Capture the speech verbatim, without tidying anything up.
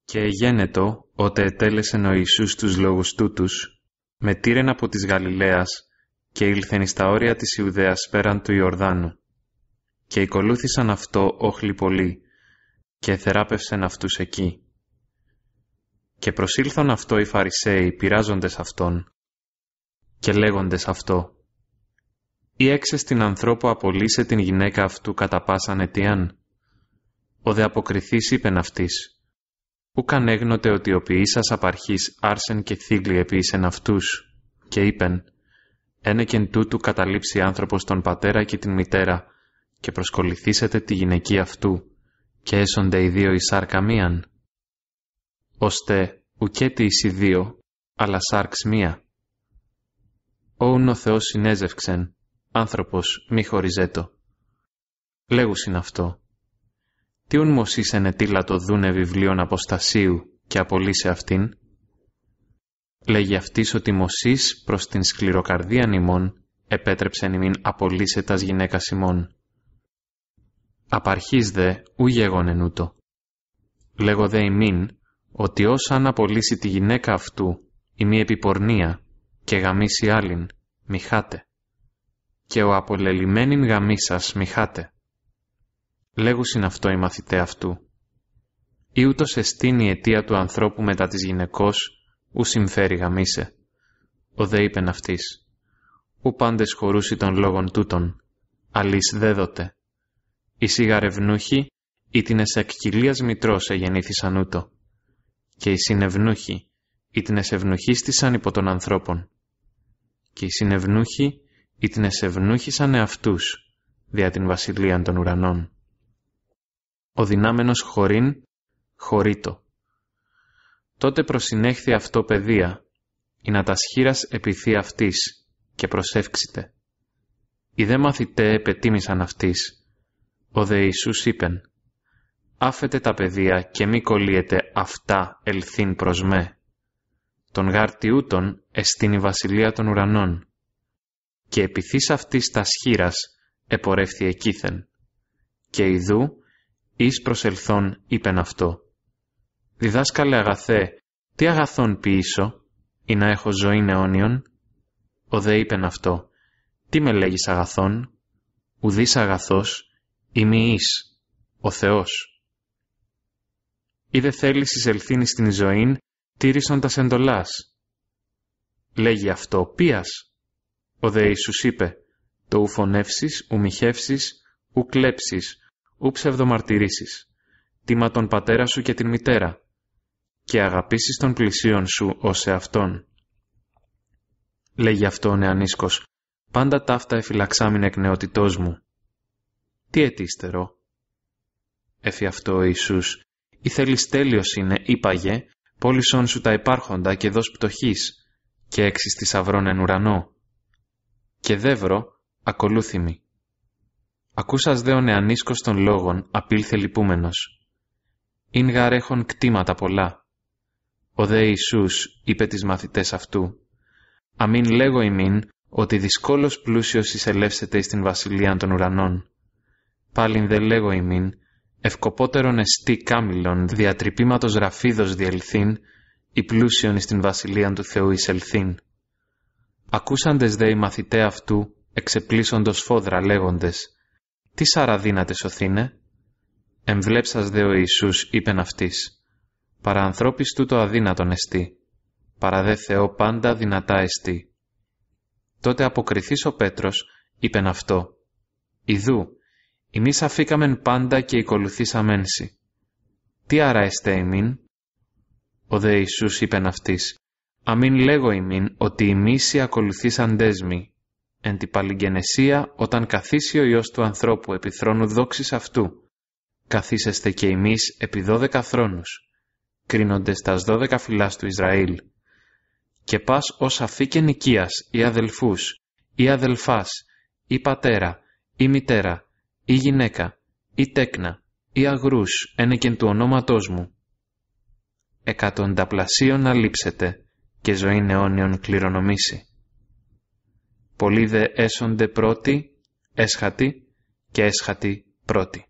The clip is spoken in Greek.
Και εγένετο, ότε ετέλεσεν ο Ιησούς τους λόγους τούτους, μετήρεν από της Γαλιλαίας και ήλθεν εις τα όρια της Ιουδαίας πέραν του Ιορδάνου. Και οικολούθησαν αυτό όχλοι πολλοί, και εθεράπευσεν αυτούς εκεί. Και προσήλθον αυτό οι Φαρισαίοι πειράζοντες αυτόν, και λέγοντες αυτό, «Ή έξες την ανθρώπου απολύσε την γυναίκα αυτού κατά πάσαν αιτίαν». Ο δε αποκριθής είπεν αυτής, «Ούκ ανέγνωτε ότι ο ποιήσας απ' αρχής άρσεν και θύγλοι επίησεν αυτούς», και είπεν, «Ένεκεν τούτου καταλήψει άνθρωπος τον πατέρα και την μητέρα, και προσκοληθήσετε τη γυναική αυτού, και έσονται οι δύο εις σάρκα μίαν. Ώστε ουκέτι εις οι δύο, αλλά σάρξ μία. Όουν ο Θεός συνέζευξεν, άνθρωπος μη χωριζέτο». Λέγουσιν αυτό. Τι ουν Μωσής ενετήλα το δούνε βιβλίων αποστασίου και απολύσε αυτήν. Λέγει αυτής ότι Μωσής προς την σκληροκαρδίαν ημών επέτρεψεν ημίν απολύσε τας γυναίκας ημών. Απαρχής δε ου γέγονεν ούτω. Λέγω δε ημίν ότι ως αν απολύσει τη γυναίκα αυτού η μη επιπορνία και γαμίσει άλλην, μη χάτε. Και ο απολελειμμένην γαμίσας μη χάτε. Λέγουσιν αυτό οι μαθητέ αυτού. Ή ούτως εστίν η αιτία του ανθρώπου μετά της γυναικός, ου συμφέρει γαμίσε. Ο δε είπεν αυτής. Ου πάντες χωρούσι των λόγων τούτων, αλής δέδοτε. Οι σιγαρευνούχοι ή την εσεκκυλίας μητρός εγεννήθησαν ούτω. Και οι συνευνούχοι ή την εσευνούχίστησαν υπό των ανθρώπων. Και οι συνευνούχοι ή την εσευνούχησαν εαυτούς, δια την βασιλείαν των ουρανών. Ο δυνάμενος χωρήν, χωρίτο. Τότε προσυνέχθη αυτό παιδεία, ή να τα σχήρας επιθεί αυτής, και προσεύξητε. Οι δε μαθητέ επετίμησαν αυτής. Ο δε Ιησούς είπεν, άφετε τα παιδεία και μη κολλείετε αυτά ελθύν προς με. Τον γάρτι ούτων εστίν η βασιλεία των ουρανών. Και επιθύς αυτής τα σχήρας επορεύθη εκείθεν. Και ιδού, εις προσελθόν είπεν αυτό. Διδάσκαλε αγαθέ, τι αγαθόν ποιήσω, ή να έχω ζωήν αιώνιον. Ο δε είπεν αυτό, τι με λέγεις αγαθόν, ουδείς αγαθός, ή μη εις, ο Θεός. Ή δε θέλεις εισελθήν εις την ζωήν, τήρησον τας εντολάς. Λέγει αυτό, ποίας. Ο δε Ιησούς είπε, το ου φωνεύσεις, ου μοιχεύσεις, ου κλέψεις, ου ψευδομαρτυρήσεις, τίμα τον πατέρα σου και την μητέρα, και αγαπήσεις τον πλησίον σου ως εαυτόν. Λέγει αυτό ο νεανίσκος, πάντα ταύτα εφυλαξάμιν εκ νεότητός μου. Τι αιτήστερο. Έφη αυτό ο Ιησούς, ή θέλεις τέλειος είναι, είπαγε, πώλησόν σου τα υπάρχοντα και δώσ' πτωχής, και έξις θησαυρών εν ουρανό. Και δεύρο, ακολούθημι. Ακούσας δε ο νεανίσκος των λόγων, απήλθε λυπούμενος. Ειν γαρέχον κτήματα πολλά. Ο δε Ιησούς είπε τις μαθητές αυτού, αμήν λέγω ημίν, ότι δυσκόλως πλούσιος εισελεύσετε εις την βασιλείαν των ουρανών. Πάλιν δε λέγω ημίν, ευκοπότερον εστί κάμιλον διατρυπήματος ραφίδος διελθύν, ή πλούσιον εις την βασιλείαν του Θεού εισελθύν. Ακούσαντες δε οι μαθητέ αυτού, εξεπλήσοντος φόδρα λέγοντες, τι σαραδύνατε σωθήνε. Εμβλέψας δε ο Ιησούς είπεν αυτής, παρά ανθρώπης τούτο αδύνατον εστί, παρά δε Θεό πάντα δυνατά εστί. Τότε αποκριθείς ο Πέτρος, είπεν αυτό, ιδού, ημείς αφήκαμεν πάντα και οικολουθήσαμέν σοι. Τι άρα εστέ ημίν. Ο δε Ιησούς είπεν αυτής, αμήν λέγω ημίν ότι ημείς οι ακολουθήσαντές μοι, εν τη παλιγγενεσία όταν καθίσει ο Υιός του ανθρώπου επί θρόνου δόξης αυτού, καθίσεστε και ημείς επί δώδεκα θρόνους, κρίνοντες τας δώδεκα φυλάς του Ισραήλ. Και πας ως αφήκεν οικίας ή αδελφούς, ή αδελφάς, ή πατέρα, ή μητέρα, ή γυναίκα, ή τέκνα, ή αγρούς, ένεκεν του ονόματός μου. Εκατονταπλασίων να λείψετε και ζωήν αιώνιον κληρονομήσει. Πολλοί δε έσονται πρώτοι, έσχατοι και έσχατοι πρώτοι.